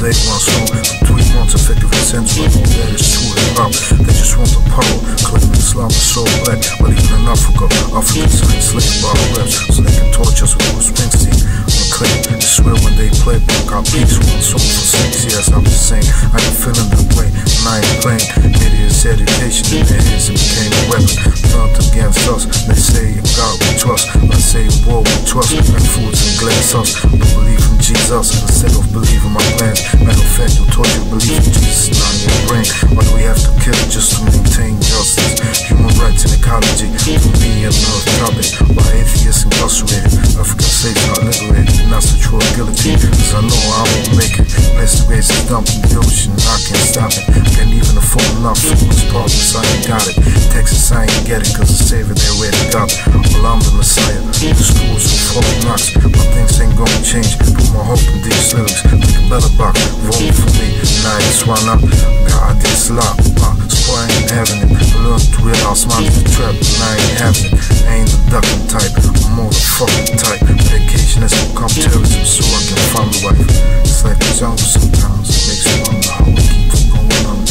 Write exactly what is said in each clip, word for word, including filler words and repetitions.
day one song, for three months effective essential, and all that is true hip hop. They just want the power, claiming Islam is so black, but even in Africa, Africans are enslaved by our raps, so they can torture us with Bruce Springsteen on a clip. They swear when they play back our beats, one song for six years. I'm just saying, I ain't feeling that way, and I ain't playing. It is education in their hands, it became a weapon turned against us. They say in God we trust, I say in war we trust, and foods and glass us. But believe in Jesus instead of believing my plans. Matter of fact, you told you believe in Jesus, not in your brain. Why do we have to kill just to maintain justice? Human rights and ecology, to me another topic. Why atheists incarcerated, African slaves not liberated, and that's the true guillotine. Cause I know I won't make it. Place the race is dumped in the ocean, I can't stop it. Can't even afford enough for this problems, I ain't got it. Texas, I ain't get it, cause the savior they already got. Well, I'm the Messiah, the schools of folk knocks. My things ain't gonna change, put my hope in these lyrics. Make a better box, vote for me, and I ain't swung up. God, this lot, uh, so I ain't having it. I learned to realize my the trap, and I ain't having it. I ain't the ducking type, I'm more the fucking type. Medication has become terrorism, so I can find my wife. It's like the jungle sometimes, it makes me wonder how we keep from going on.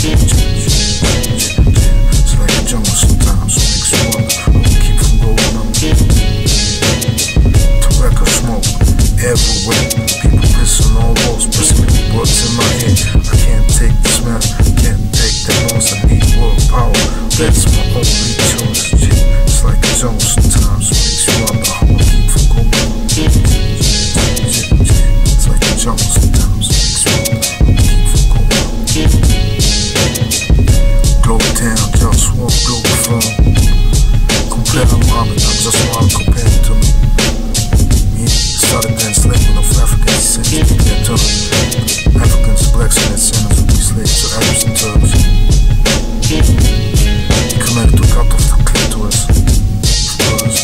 It's like the jungle sometimes, it makes me wonder how we keep from going on. Tobacco smoke everywhere, people pissing on walls, pressing bullets in my head. I can't take the smell, can't take the noise, I need world power, that's my only choice. It's like the jungle sometimes, it makes me wonder how we keep from going on. It's like the jungle sometimes, it makes me wonder how we keep from going on. Globetown, JustWar, Globalfirm. Compare Muhammad, I just want to compare it to me. He started the enslavement of African descent, their tongue. Africans, blacks, and their sinners would be slaves to Arabs and Turks. He commanded to cut off the clitoris for us.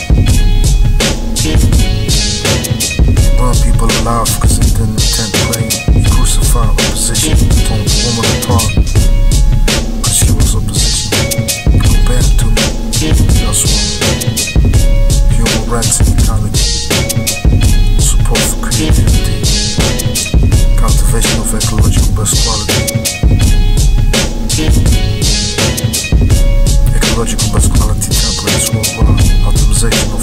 Burn people alive because they didn't intend to play. He crucified opposition, torn the woman apart because she was opposition. Compare it to me, just one. Human rights and ecology, support for creativity, cultivation of ecological best quality, ecological best quality templates worldwide, optimization of